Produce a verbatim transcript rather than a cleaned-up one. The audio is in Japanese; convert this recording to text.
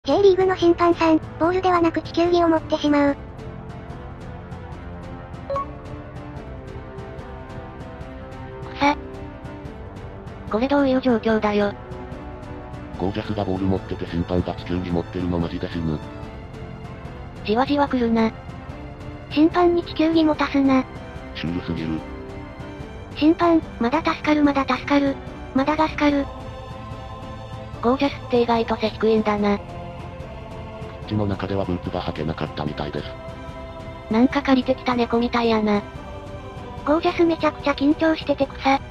J リーグの審判さん、ボールではなく地球儀を持ってしまう。 草。これどういう状況だよ。 ゴージャスがボール持ってて審判が地球儀持ってるのマジで死ぬ。 じわじわ来るな。 審判に地球儀持たすな。 シュールすぎる。 審判、まだ助かるまだ助かる。まだ助かる。 ゴージャスって意外と背低いんだな。 ピッチの中ではブーツが履けなかったみたいです。 なんか借りてきた猫みたいやな。 ゴージャスめちゃくちゃ緊張してて草。